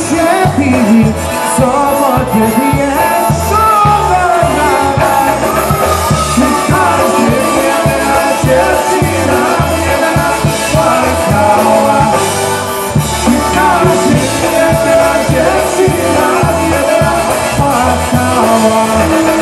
Shepherd, someone to the end, someone not. She calls me, and I just see her, what a power. She calls me, and I just see her, what a power.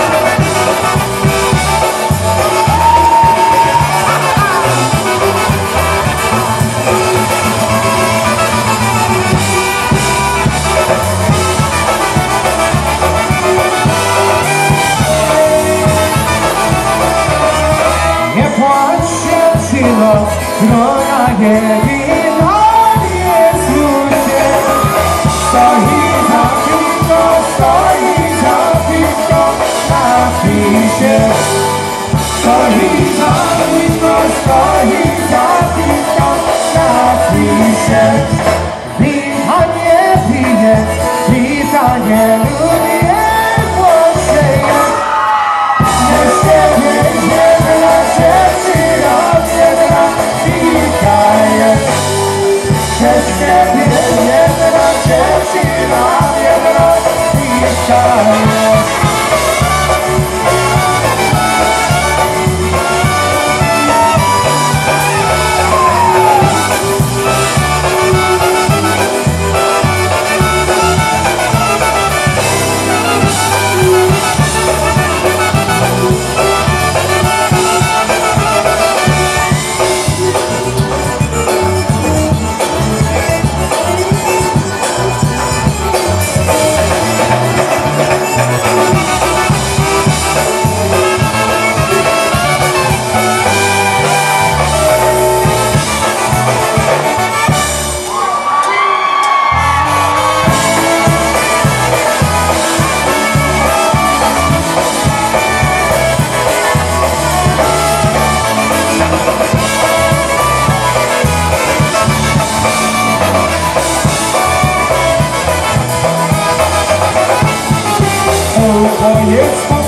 그러나의 비난의 수제 서희 잡힌 것 서희 잡힌 것 나비제 서희 잡힌 것 서희 잡힌 것 나비제 비단의 비에 비단의 눈이에 꽃에 내 세계에 나 제시라 Oh, it's